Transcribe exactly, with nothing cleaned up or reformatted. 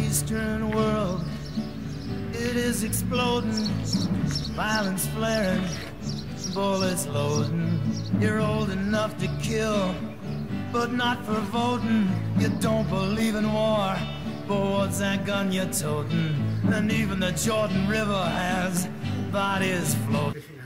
Eastern world, it is exploding, violence flaring, bullets loading. You're old enough to kill, but not for voting. You don't believe in war, but what's that gun you're toting? And even the Jordan River has bodies floating.